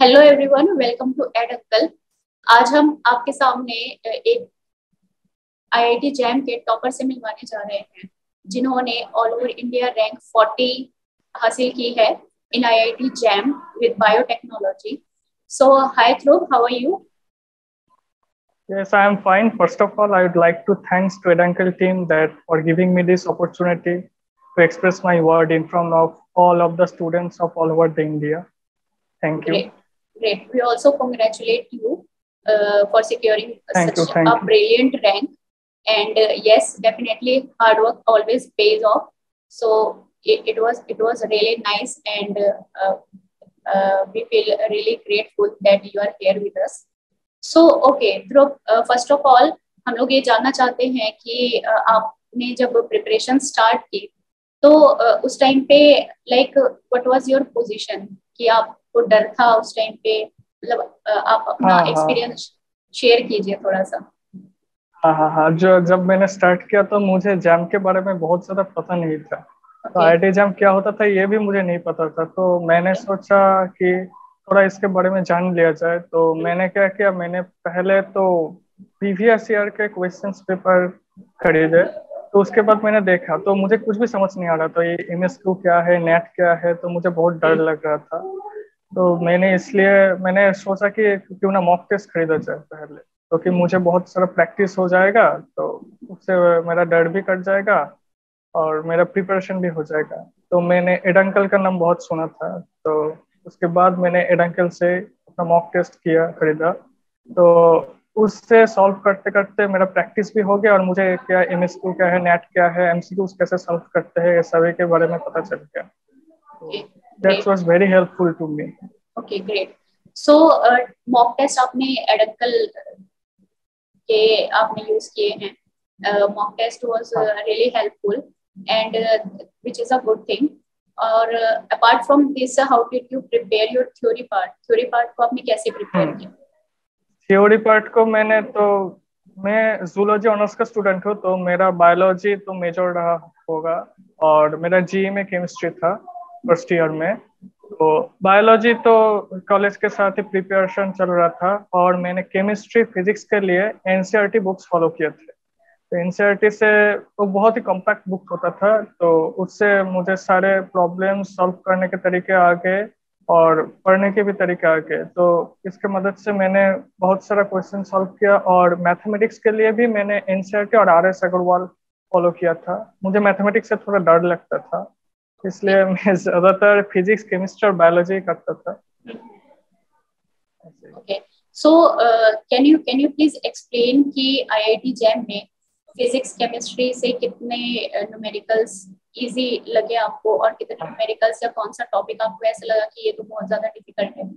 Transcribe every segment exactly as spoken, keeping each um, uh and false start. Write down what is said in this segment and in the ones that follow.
Hello everyone, welcome to Ed Uncle. आज हम आपके सामने अ, एक आईआईटी जैम के टॉपर से मिलवाने जा रहे हैं, जिन्होंने ऑल ओवर इंडिया रैंक चालीस हासिल की है in IIT JAM with biotechnology. So hi Dhruv, how are you? Yes, I am fine. First of all, I would like to thanks to Edankel team that for giving me this opportunity to express my word in front of all of the students of all over the India. Thank you. Great, great. We also congratulate you uh, for securing Thank you. such Thank a you. brilliant rank. And uh, yes, definitely hard work always pays off. So it, it was it was really nice, and uh, uh, uh, we feel really grateful that you are here with us. So okay, Dhruv, first of all हम लोग ये जानना चाहते हैं कि uh, आपने जब preparation start की तो uh, उस टाइम पे like what was your position, कि आपको डर था उस टाइम पे? मतलब uh, आप अपना हाँ हाँ एक्सपीरियंस शेयर कीजिए थोड़ा सा। हाँ हाँ हाँ जो जब मैंने स्टार्ट किया तो मुझे जैम के बारे में बहुत ज़्यादा पता नहीं था। तो ओके। आईआईटी जैम क्या होता था ये भी मुझे नहीं पता था। तो मैंने सोचा कि थोड़ा इसके बारे में जान लिया जाए। तो मैंने क्या किया, मैंने पहले तो प्रीवियस ईयर के क्वेश्चंस पेपर खरीदे। तो उसके बाद मैंने देखा तो मुझे कुछ भी समझ नहीं आ रहा था, ये एमएसक्यू क्या है, नेट क्या है। तो मुझे बहुत डर लग रहा था। तो मैंने इसलिए मैंने सोचा कि क्यों ना मॉक टेस्ट खरीदा जाए पहले, क्योंकि तो मुझे बहुत सारा प्रैक्टिस हो जाएगा। तो उससे मेरा डर भी कट जाएगा और मेरा प्रिपरेशन भी हो जाएगा। तो मैंने एडंकल का नाम बहुत सुना था। तो उसके बाद मैंने एडंकल से अपना मॉक टेस्ट किया, खरीदा। तो उससे सॉल्व करते करते मेरा प्रैक्टिस भी हो गया और मुझे क्या एमएसक्यू क्या है, नेट क्या है, एमसीक्यू कैसे सॉल्व करते हैं, ये सभी के बारे में पता चल गया। तो that great. Was very helpful to me. Okay, great. So mock test आपने एडक्कल के आपने यूज किए हैं। मॉक टेस्ट वाज हाँ really helpful and which is a good thing. और apart from this, how did you prepare your theory part? Theory part को आपने कैसे प्रिपेयर किया? थ्योरी पार्ट को मैंने तो मैं जूलॉजी ऑनर्स का स्टूडेंट हूँ, तो मेरा बायोलॉजी तो मेजर रहा होगा। और मेरा जीई में केमिस्ट्री था फर्स्ट ईयर में। तो बायोलॉजी तो कॉलेज के साथ ही प्रिपरेशन चल रहा था। और मैंने केमिस्ट्री फिजिक्स के लिए एनसीईआरटी बुक्स फॉलो किए थे। तो एनसीईआरटी से वो बहुत ही कॉम्पैक्ट बुक होता था। तो उससे मुझे सारे प्रॉब्लम सॉल्व करने के तरीके आ गए और पढ़ने के भी तरीके आ गए। तो इसके मदद से मैंने बहुत सारा क्वेश्चन सॉल्व किया। और मैथमेटिक्स के लिए भी मैंने एनसीईआरटी और आर एस अग्रवाल फॉलो किया था। मुझे मैथमेटिक्स से थोड़ा डर लगता था, इसलिए मैं ज्यादातर फिजिक्स, केमिस्ट्री और बायोलॉजी करता था। Okay. So can you can you please explain कि आईआईटी जैम में फिजिक्स केमिस्ट्री से कितने न्यूमेरिकल्स इजी लगे आपको, और कितने न्यूमेरिकल्स या कौन सा टॉपिक आपको ऐसा लगा कि ये तो बहुत ज्यादा डिफिकल्ट है?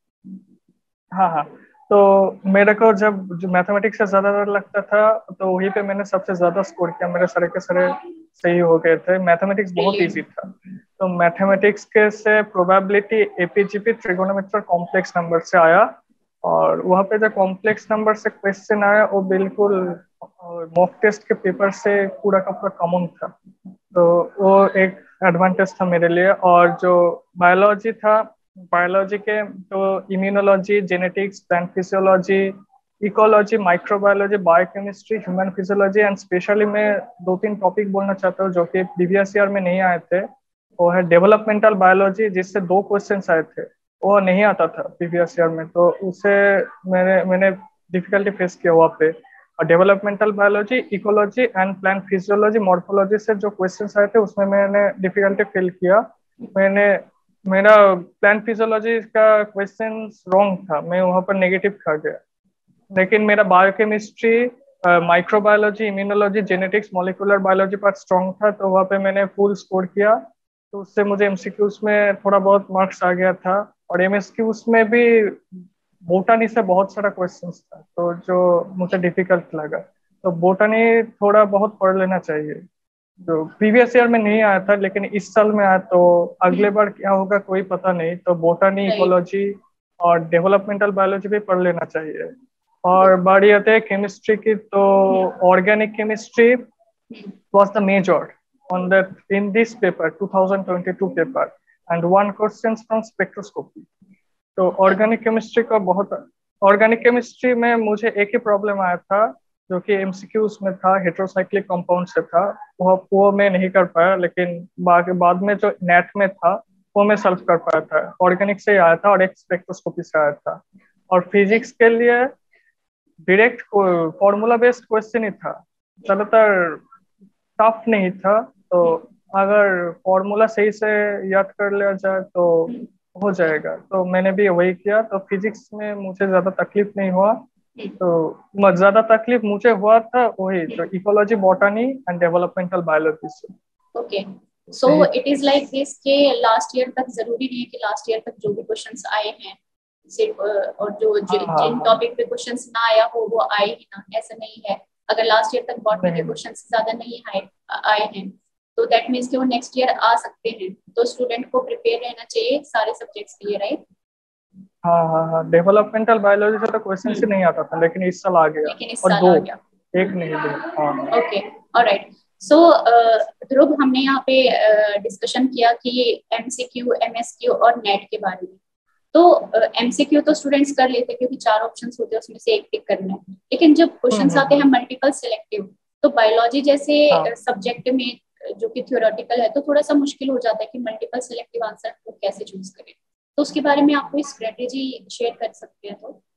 हाँ हाँ तो मेरे को जब जो मैथमेटिक्स से ज्यादा डर लगता था तो वहीं पे मैंने सबसे ज्यादा स्कोर किया। मेरे सारे के सारे सही हो गए थे। मैथमेटिक्स बहुत इजी ब्रिलियंट। था। तो मैथमेटिक्स के से probability, AP GP, trigonometry, complex number से आया। और वहाँ पे जो कॉम्प्लेक्स नंबर से क्वेश्चन आया वो बिल्कुल मॉक टेस्ट के पेपर से पूरा का पूरा कॉमन था। तो वो एक एडवांटेज था मेरे लिए। और जो बायोलॉजी था, बायोलॉजी के तो immunology, genetics, plant physiology, ecology, microbiology, biochemistry, human physiology and specially मैं दो तीन टॉपिक बोलना चाहता हूँ जो कि प्रीवियस ईयर में नहीं आए थे। वो है डेवलपमेंटल बायोलॉजी, जिससे दो क्वेश्चन आए थे। वो नहीं आता था प्रीवियस ईयर में, तो उसे मैंने मैंने डिफिकल्टी फेस किया वहाँ पे। और developmental biology, ecology and plant physiology, morphology से जो क्वेश्चंस आए थे उसमें मैंने डिफिकल्टी फील किया। मैंने मेरा प्लांट फिजियोलॉजी का क्वेश्चन रॉन्ग था, मैं वहां पर नेगेटिव खा गया। लेकिन मेरा biochemistry, microbiology, immunology, genetics, molecular biology part strong था, तो वहाँ पे मैंने फुल स्कोर किया। तो उससे मुझे एमसीक्यूज में थोड़ा बहुत मार्क्स आ गया था। और एमएसक्यूज में भी बोटानी से बहुत सारा क्वेश्चंस था, तो जो मुझे डिफिकल्ट लगा। तो बोटानी थोड़ा बहुत पढ़ लेना चाहिए, जो प्रीवियस ईयर में नहीं आया था लेकिन इस साल में आया। तो अगले बार क्या होगा कोई पता नहीं। तो बोटानी, राइट। इकोलॉजी और डेवलपमेंटल बायोलॉजी भी पढ़ लेना चाहिए। और बारी आते हैं केमिस्ट्री की, तो organic chemistry was the major on that in this paper, twenty twenty-two paper, and one questions from spectroscopy. तो ऑर्गेनिक केमिस्ट्री का बहुत ऑर्गेनिक केमिस्ट्री में मुझे एक ही प्रॉब्लम आया था, जो कि एमसीक्यूज में था, हेट्रोसाइक्लिक कंपाउंड से था। वो वो मैं नहीं कर पाया, लेकिन बाद बाद में जो नेट में था वो मैं सॉल्व कर पाया था। ऑर्गेनिक से ही आया था और एक स्पेक्ट्रोस्कोपी से आया था। और फिजिक्स के लिए डायरेक्ट फॉर्मूला बेस्ड क्वेश्चन ही था, ज्यादातर टफ नहीं था। तो अगर फॉर्मूला सही से याद कर लिया जाए तो हो जाएगा। तो मैंने भी वही किया। तो फिजिक्स में मुझे ज्यादा तकलीफ नहीं हुआ। तो म- ज्यादा तकलीफ मुझे हुआ था वही तो ecology, botany and developmental biology से। Okay, so it is like this के लास्ट ईयर तक जरूरी नहीं है कि लास्ट ईयर तक जो भी क्वेश्चंस आए हैं सिर्फ अ, और जो हाँ जि- हाँ जिन हाँ। टॉपिक पे क्वेश्चंस ना आया हो वो आए ही ना, ऐसा नहीं है। अगर लास्ट ईयर तक बॉटनी के नहीं, क्वेश्चंस ज्यादा नहीं आए आए हैं तो दैट मीन्स कि वो नेक्स्ट ईयर आ सकते हैं। तो स्टूडेंट को प्रिपेयर रहना चाहिए सारे सब्जेक्ट्स के लिए, राइट? हाँ हाँ हाँ, डेवलपमेंटल बायोलॉजी से तो क्वेश्चन ही नहीं आता था, लेकिन इस साल आ गया। लेकिन इस और साल दो, आ गया। एक नहीं दो। हाँ ओके, ऑलराइट। सो ध्रुव, हमने यहाँ पे डिस्कशन किया कि एमसीक्यू, एमएसक्यू और नेट के बारे में। तो एमसीक्यू तो स्टूडेंट्स कर लेते हैं क्योंकि चार ऑप्शंस होते हैं, उसमें से एक टिक करना है। लेकिन जब हम्म क्वेश्चंस हम्म आते हैं हम्म, मल्टीपल सिलेक्टिव, तो बायोलॉजी जैसे हाँ सब्जेक्ट में अ, जो कि थ्योरेटिकल है, तो थोड़ा सा मुश्किल हो जाता है कि मल्टीपल सिलेक्टिव आंसर को कैसे चूज करें। तो उसके बारे में आप कोई स्ट्रेटेजी शेयर कर सकते हैं तो?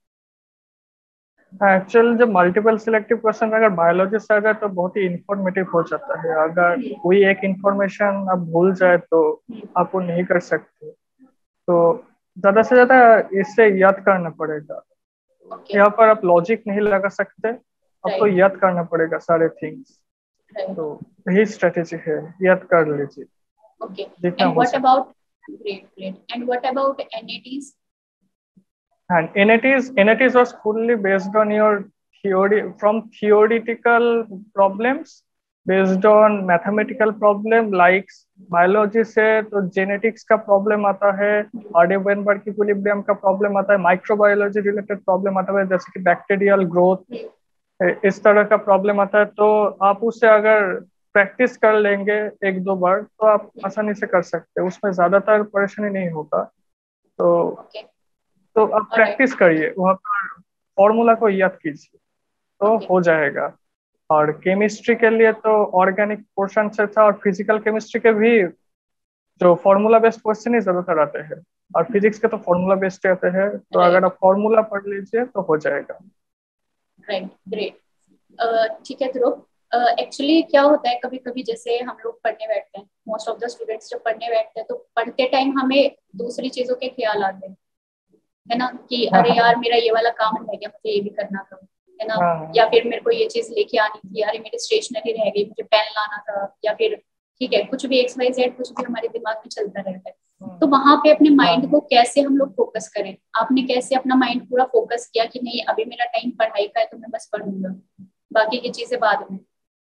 एक्चुअल जब मल्टीपल सिलेक्टिव क्वेश्चन अगर बायोलॉजी से आ जाए तो बहुत ही इंफॉर्मेटिव हो जाता है। अगर कोई एक इंफॉर्मेशन आप भूल जाए तो आप वो नहीं कर सकते। तो ज्यादा से ज्यादा इससे याद करना पड़ेगा। ओके, यहाँ पर आप लॉजिक नहीं लगा सकते, आपको राइट, याद करना पड़ेगा सारे थिंग्स। राइट। तो यही स्ट्रेटेजी है, याद कर लीजिए Okay. जितना And हो what सके। about, great, great. And what about N A Ts? And N A Ts, N A Ts was fully based on your theory, from theoretical problems, based on mathematical problem like biology से तो genetics का problem आता है, Hardy-Weinberg equilibrium का problem आता है, microbiology related problem आता है जैसे कि बैक्टीरियल ग्रोथ, इस तरह का प्रॉब्लम आता है। तो आप उससे अगर प्रैक्टिस कर लेंगे एक दो बार तो आप आसानी से कर सकते हैं, उसमें ज्यादातर परेशानी नहीं होगा। तो Okay. तो आप All right. प्रैक्टिस करिए, वहाँ पर फॉर्मूला को याद कीजिए तो Okay. हो जाएगा। और केमिस्ट्री के लिए तो ऑर्गेनिक पोर्शन से था, और फिजिकल केमिस्ट्री के भी जो फॉर्मूला बेस्ड क्वेश्चन ही ज्यादातर आते हैं, और फिजिक्स के तो फॉर्मूला बेस्ड आते हैं। तो अगर Right. आप फॉर्मूला पढ़ लीजिए तो हो जाएगा। Right. Great. Uh, ठीक है ध्रुव। एक्चुअली क्या होता है, कभी कभी जैसे हम लोग पढ़ने बैठते हैं, मोस्ट ऑफ द स्टूडेंट्स जब पढ़ने बैठते हैं तो पढ़ते टाइम हमें दूसरी चीजों के ख्याल आते हैं, है ना, कि हाँ अरे हाँ यार मेरा ये वाला काम रह गया, मुझे ये भी करना था, है ना। हाँ या हाँ फिर मेरे को ये चीज लेके आनी थी, अरे मेरी स्टेशनरी रह गई, मुझे पेन लाना था, या फिर ठीक है कुछ भी एक्स वाई जेड कुछ भी हमारे दिमाग में चलता रहता है। तो वहां पे अपने माइंड हाँ। को कैसे हम लोग फोकस करें? आपने कैसे अपना माइंड पूरा फोकस किया कि नहीं अभी मेरा टाइम पढ़ाई का है तो मैं बस पढ़ूंगा, बाकी की चीजें बाद में?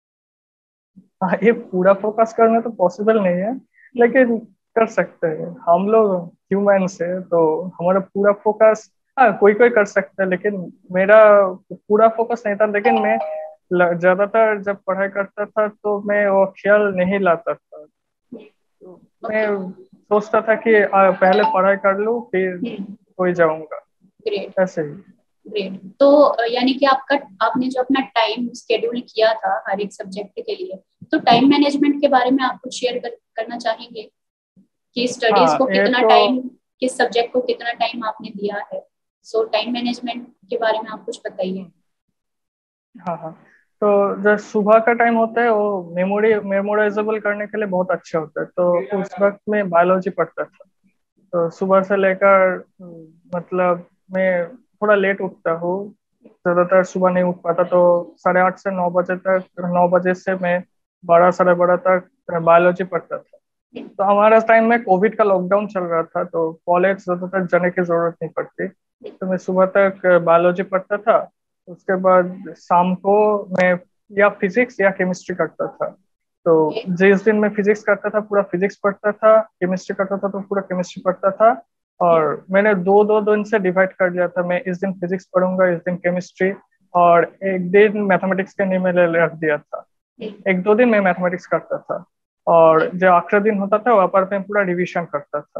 हाँ, ये पूरा फोकस करना तो पॉसिबल नहीं है, लेकिन कर सकते हैं। हम लोग ह्यूमंस है तो हमारा पूरा फोकस, हाँ कोई कोई कर सकता है, लेकिन मेरा पूरा फोकस नहीं था। लेकिन मैं ल- ज्यादातर जब पढ़ाई करता था तो मैं वो ख्याल नहीं लाता था। तो मैं ओके, सोचता था कि आ, पहले पढ़ाई कर लूँ फिर कोई जाऊंगा, ग्रेट, ऐसे ही। ग्रेट। तो अ, यानी कि आपका आपने जो अपना टाइम शेड्यूल किया था हर एक सब्जेक्ट के लिए, तो टाइम मैनेजमेंट के बारे में आप कुछ शेयर कर, करना चाहेंगे कि स्टडीज को हाँ ये कितना तो, टाइम, किस सब्जेक्ट को कितना टाइम आपने दिया है? सो टाइम मैनेजमेंट के बारे में आप कुछ बताइए। हाँ हाँ, तो जो सुबह का टाइम होता है वो मेमोरी मेमोराइजेबल करने के लिए बहुत अच्छा होता है। तो उस वक्त में बायोलॉजी पढ़ता था। तो सुबह से लेकर मतलब मैं थोड़ा लेट उठता हूँ, ज्यादातर सुबह नहीं उठ पाता। तो साढ़े आठ से नौ बजे तक, नौ बजे से मैं बारह साढ़े बारह तक बायोलॉजी पढ़ता था। तो हमारा टाइम में कोविड का लॉकडाउन चल रहा था तो कॉलेज ज्यादातर जाने की जरूरत नहीं पड़ती। तो मैं सुबह तक बायोलॉजी पढ़ता था। उसके बाद शाम को मैं या फिजिक्स या केमिस्ट्री करता था। तो ओके, जिस दिन मैं फिजिक्स करता था पूरा फिजिक्स पढ़ता था, केमिस्ट्री करता था तो पूरा केमिस्ट्री पढ़ता था। और मैंने दो दो दिन से डिवाइड कर लिया था, मैं इस दिन फिजिक्स पढ़ूंगा, इस दिन केमिस्ट्री, और एक दिन मैथमेटिक्स के लिए मैंने रख दिया था। एक दो दिन मैं मैथमेटिक्स करता था, और जो आखिरी दिन होता था वहां पर मैं पूरा रिवीजन करता था।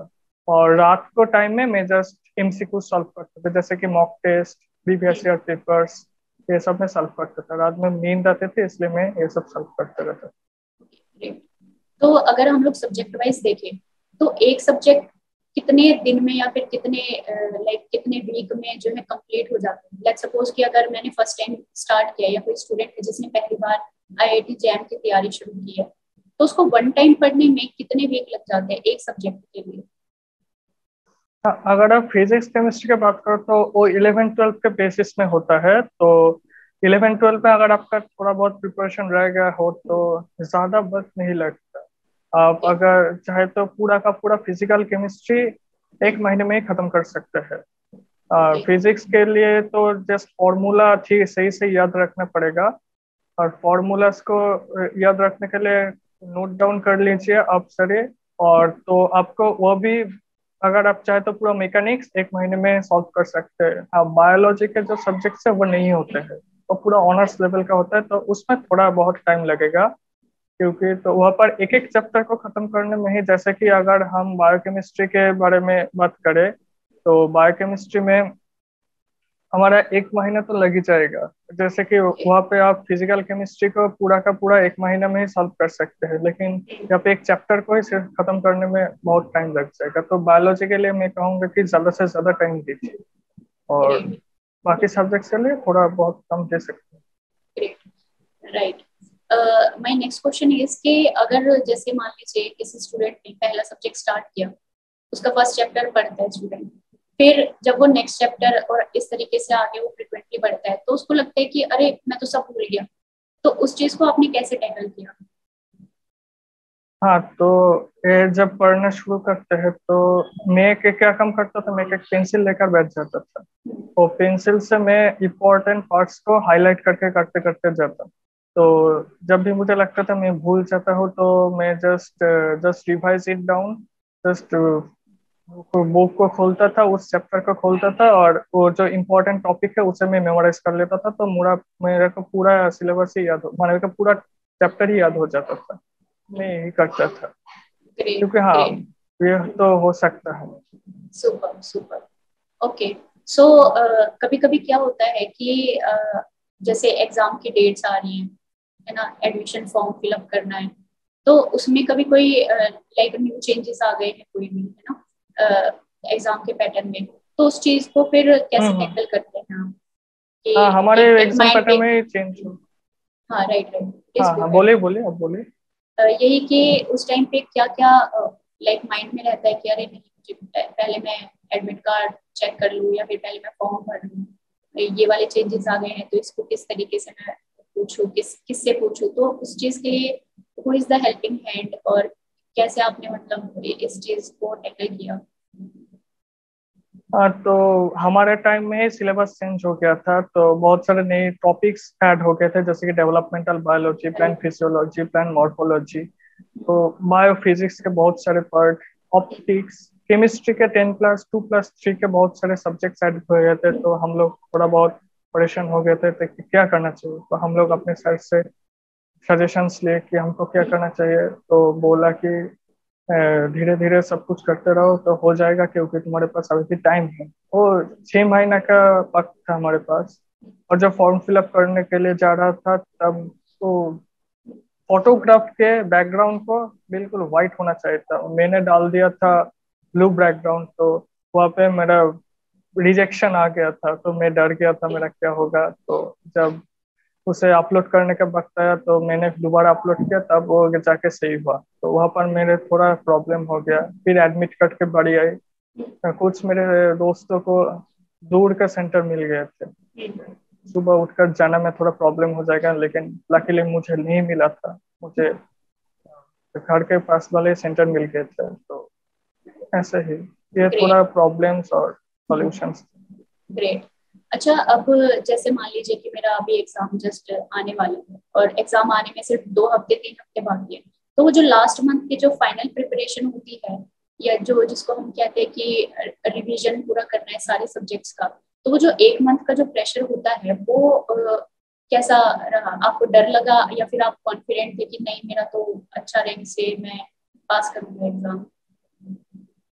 और रात को टाइम में मैं जस्ट एमसीक्यू सॉल्व करता था, जैसे कि mock test, previous year papers, ये सब मैं सॉल्व करता था। रात में नींद आते थे इसलिए मैं ये सब सॉल्व करता रहता। Great. तो अगर हम लोग सब्जेक्ट वाइज देखें तो एक सब्जेक्ट कितने दिन में या फिर कितने लाइक कितने वीक में जो है कंप्लीट हो जाता है? लेट्स सपोज कि अगर मैंने फर्स्ट टाइम स्टार्ट किया या कोई स्टूडेंट है जिसने पहली बार आईआईटी जैम की तैयारी शुरू की है, तो उसको वन टाइम पढ़ने में कितने वीक लग जाते हैं एक सब्जेक्ट के लिए? हाँ, अगर आप फिजिक्स केमिस्ट्री की बात करो तो वो इलेवन ट्वेल्थ के बेसिस में होता है। तो इलेवन ट्वेल्थ में अगर आपका थोड़ा बहुत प्रिपरेशन रह गया हो तो ज्यादा वक्त नहीं लगता। आप अगर चाहे तो पूरा का पूरा फिजिकल केमिस्ट्री एक महीने में ही खत्म कर सकते हैं। फिजिक्स के लिए तो जस्ट फॉर्मूला ठीक सही से याद रखना पड़ेगा, और फॉर्मूलास को याद रखने के लिए नोट डाउन कर लीजिए आप सारे। और तो आपको वो भी, अगर आप चाहे तो पूरा मैकेनिक्स एक महीने में सॉल्व कर सकते हैं। हाँ, बायोलॉजी के जो सब्जेक्ट्स है वो नहीं होते हैं, वो पूरा ऑनर्स लेवल का होता है, तो उसमें थोड़ा बहुत टाइम लगेगा। क्योंकि तो वहाँ पर एक एक चैप्टर को खत्म करने में ही, जैसे कि अगर हम बायोकेमिस्ट्री के बारे में बात करें तो बायोकेमिस्ट्री में हमारा एक महीना तो लग ही जाएगा। जैसे कि वहाँ पे आप फिजिकल केमिस्ट्री को पूरा का पूरा एक महीना में ही सॉल्व कर सकते हैं, लेकिन यहाँ पे एक चैप्टर को ही सिर्फ खत्म करने में बहुत टाइम लग जाएगा। तो बायोलॉजी के लिए मैं कहूँगा कि ज्यादा से ज्यादा टाइम दीजिए, और ग्रेट, बाकी सब्जेक्ट्स के लिए थोड़ा बहुत कम दे सकते हैं। Great, right. My next question is कि अगर जैसे मान लीजिए किसी स्टूडेंट ने पहला सब्जेक्ट स्टार्ट किया, उसका फर्स्ट चैप्टर पढ़ता है स्टूडेंट, फिर जब वो नेक्स्ट चैप्टर और इस तरीके से आगे वो फ्रिक्वेंटली बढ़ता है तो उसको लगता है कि अरे मैं तो सब भूल गया, तो उस चीज को आपने कैसे टैकल किया? हाँ, तो ये जब पढ़ना शुरू करते हैं तो मैं के क्या काम करता था, मैं एक पेंसिल लेकर बैठ जाता था। और पेंसिल से मैं इम्पोर्टेंट पार्ट्स को हाईलाइट करके करते करते जाता। तो जब भी मुझे लगता था मैं भूल जाता हूँ तो मैं just just revise it down, just book को खोलता था, उस चैप्टर को खोलता था, और वो जो इम्पोर्टेंट टॉपिक है उसे मैं मेमोराइज कर लेता था। तो मेरा मेरे को पूरा सिलेबस ही याद हो, मेरे को पूरा चैप्टर ही याद हो जाता था। मैं यही करता था, ग्रेट, क्योंकि हाँ, ग्रेट, ये तो हो सकता है। Super, super. ओके, सो कभी कभी क्या होता है कि uh, जैसे एग्जाम की डेट्स आ रही हैं, है ना, एडमिशन फॉर्म फिलअप करना है, तो उसमें कभी कोई लाइक न्यू चेंजेस आ गए हैं कोई भी, है ना, एग्जाम के पैटर्न में, तो उस चीज को फिर कैसे हम्म हम्म। टैकल करते हैं हम कि हाँ, हमारे एक एक एग्जाम माइंड पैटर्न पे? में चेंज हो। हाँ, राइट, राइट, हाँ प्लीज गो हाँ, अहेड। बोलिए बोलिए, अब बोलिए। यही कि उस टाइम पे क्या क्या लाइक माइंड में रहता है कि अरे नहीं, मुझे पहले मैं एडमिट कार्ड चेक कर लूँ या फिर पहले मैं फॉर्म भर लूँ, ये वाले चेंजेस आ गए हैं तो इसको किस तरीके से मैं पूछूं, किस किससे पूछूं, तो उस चीज के लिए who is the helping hand, और कैसे आपने मतलब इस चीज को टैकल किया? हाँ, तो हमारे टाइम में सिलेबस चेंज हो गया था, तो बहुत सारे नए टॉपिक्स ऐड हो गए थे, जैसे कि developmental biology, plant physiology, plant morphology, तो बायोफिजिक्स के बहुत सारे पार्ट, ऑप्टिक्स, केमिस्ट्री के ten plus two plus three के बहुत सारे सब्जेक्ट्स ऐड हो गए थे। तो हम लोग थोड़ा बहुत परेशान हो गए थे, तो कि क्या करना चाहिए। तो हम लोग अपने साइड से सजेशंस लिए कि हमको क्या करना चाहिए। तो बोला कि धीरे धीरे सब कुछ करते रहो तो हो जाएगा, क्योंकि तुम्हारे पास अभी भी टाइम है। वो छह महीने का वक्त था हमारे पास। और जब फॉर्म फिलअप करने के लिए जा रहा था तब तो फोटोग्राफ के बैकग्राउंड को बिल्कुल वाइट होना चाहिए था, मैंने डाल दिया था ब्लू बैकग्राउंड। तो वहाँ पे मेरा रिजेक्शन आ गया था, तो मैं डर गया था मेरा क्या होगा। तो जब उसे अपलोड करने का वक्त आया तो मैंने दोबारा अपलोड किया, तब वो जाके सही हुआ। तो वहां पर मेरे थोड़ा प्रॉब्लम हो गया। फिर एडमिट कार्ड के बारी आई, कुछ मेरे दोस्तों को दूर का सेंटर मिल गए थे, सुबह उठकर जाना में थोड़ा प्रॉब्लम हो जाएगा, लेकिन लकीली मुझे नहीं मिला था। मुझे घर के पास वाले सेंटर मिल गए थे। तो ऐसे ही ये थोड़ा ग्रेट, प्रॉब्लम्स और सॉल्यूशंस। ग्रेट। अच्छा, अब जैसे मान लीजिए कि मेरा अभी एग्जाम जस्ट आने वाला है और एग्जाम आने में सिर्फ दो हफ्ते तीन हफ्ते बाकी है, तो वो जो लास्ट मंथ की जो फाइनल प्रिपरेशन होती है, या जो जिसको हम कहते हैं कि रिवीजन पूरा करना है सारे सब्जेक्ट्स का, तो वो जो एक मंथ का जो प्रेशर होता है वो अ, कैसा रहा? आपको डर लगा या फिर आप कॉन्फिडेंट थे कि नहीं, मेरा तो अच्छा रैंक से मैं पास करूंगा एग्जाम?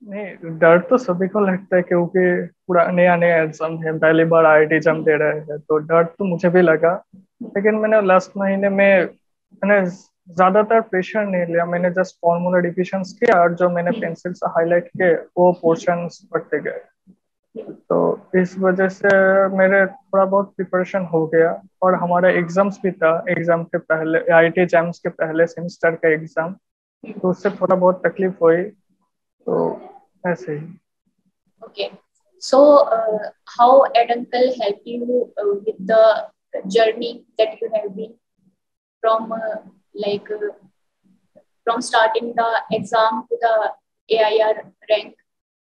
नहीं, डर तो सभी को लगता है क्योंकि पूरा नया नया एग्जाम है, पहली बार आई आई टी एग्जाम दे रहे हैं, तो डर तो मुझे भी लगा। लेकिन मैंने लास्ट महीने में मैंने ज्यादातर प्रेशर नहीं लिया, मैंने जस्ट फॉर्मूला डिविजन्स किया और जो मैंने पेंसिल से हाईलाइट किए वो पोर्शंस पढ़ते गए। तो इस वजह से मेरे थोड़ा बहुत प्रिपरेशन हो गया। और हमारा एग्जाम्स भी था, एग्जाम के पहले आई आई टी एग्जाम्स के पहले सेमेस्टर का एग्जाम, तो उससे थोड़ा बहुत तकलीफ हुई, तो ऐसे ही। Okay. So, uh, how Ed Uncle helped you uh, with the journey that you have been from uh, like uh, from starting the exam to the A I R rank?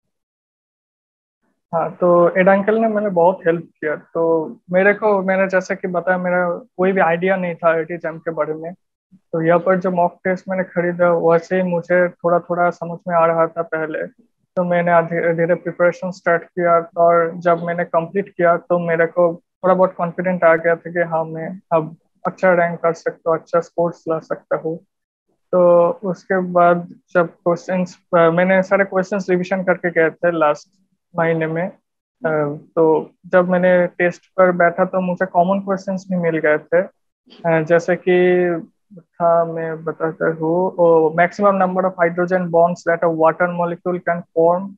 हाँ, तो एड अंकल ने मैंने बहुत help किया। तो मेरे को, मैंने जैसे कि बताया, मेरा कोई भी आइडिया नहीं था आई आई टी एग्जाम के बारे में। तो यहाँ पर जो मॉक टेस्ट मैंने खरीदा वैसे ही मुझे थोड़ा थोड़ा समझ में आ रहा था पहले। तो मैंने धीरे धीरे प्रिपरेशन स्टार्ट किया, और जब मैंने कंप्लीट किया तो मेरे को थोड़ा बहुत कॉन्फिडेंट आ गया था कि हाँ, मैं अब अच्छा रैंक कर सकता हूँ, अच्छा स्कोर्स ला सकता हूँ। तो उसके बाद जब क्वेश्चंस, मैंने सारे क्वेश्चंस रिवीजन करके गए थे लास्ट महीने में। अ, तो जब मैंने टेस्ट पर बैठा तो मुझे कॉमन क्वेश्चंस भी मिल गए थे। अ, जैसे कि था, मैं बताता हूँ, maximum number of hydrogen bonds that a water molecule can form.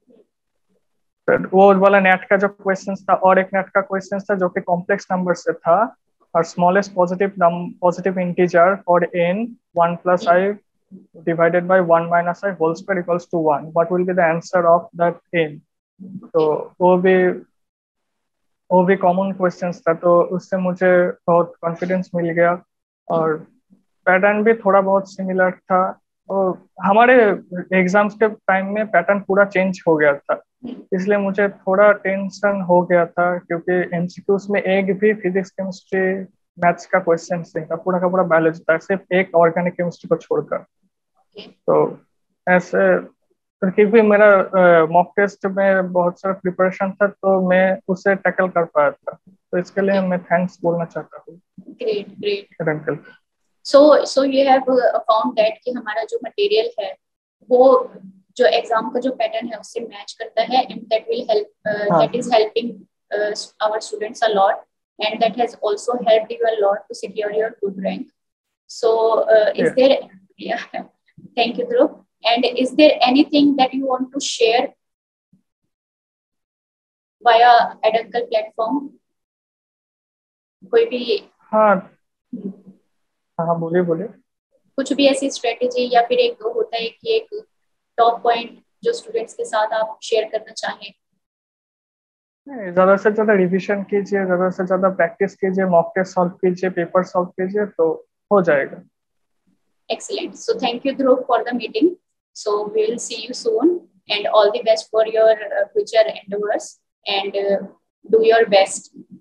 वो वाला नेट का जो क्वेश्चन था, और एक नेट का क्वेश्चन था जो कि कॉम्प्लेक्स नंबर से था। और smallest positive positive integer for n one plus i divided by one minus i whole square equals to one. What will be the answer of that n? तो वो भी वो भी कॉमन क्वेश्चंस था, तो उससे मुझे बहुत कॉन्फिडेंस मिल गया। और पैटर्न भी थोड़ा बहुत सिमिलर था। और हमारे एग्जाम्स के टाइम में पैटर्न पूरा चेंज हो गया था, इसलिए मुझे थोड़ा टेंशन हो गया था, क्योंकि एम सी क्यूज में एक भी फिजिक्स केमिस्ट्री मैथ्स का क्वेश्चन नहीं था, पूरा का पूरा बायोलॉजी था, सिर्फ एक ऑर्गेनिक केमिस्ट्री को छोड़कर। तो ऐसे, क्योंकि मेरा मॉक टेस्ट में बहुत सारा प्रिपरेशन था, तो मैं उसे टैकल कर पाया था। तो इसके लिए मैं थैंक्स बोलना चाहता हूँ great great uncle. So so you have found that कि हमारा जो मटेरियल है वो जो एग्जाम का जो पैटर्न है उससे मैच करता है, and that will help, that is helping our students a lot, and that has also helped you a lot to secure your good rank. So uh, is Yeah. there, yeah, thank you Dhruv. And is there anything that you want to share via Ed Uncle platform? कोई भी, हाँ हाँ, बोलिए बोलिए। कुछ भी ऐसी strategy या फिर एक दो होता है कि एक टॉप पॉइंट जो स्टूडेंट्स के साथ आप शेयर करना चाहें? नहीं, ज्यादा से ज्यादा रिवीजन कीजिए, ज्यादा से ज्यादा प्रैक्टिस कीजिए, मॉक टेस्ट सॉल्व कीजिए, पेपर सॉल्व कीजिए, तो हो जाएगा। Excellent. So thank you Dhruv for the meeting. So we will see you soon, and all the best for your uh, future endeavors, and uh, do your best.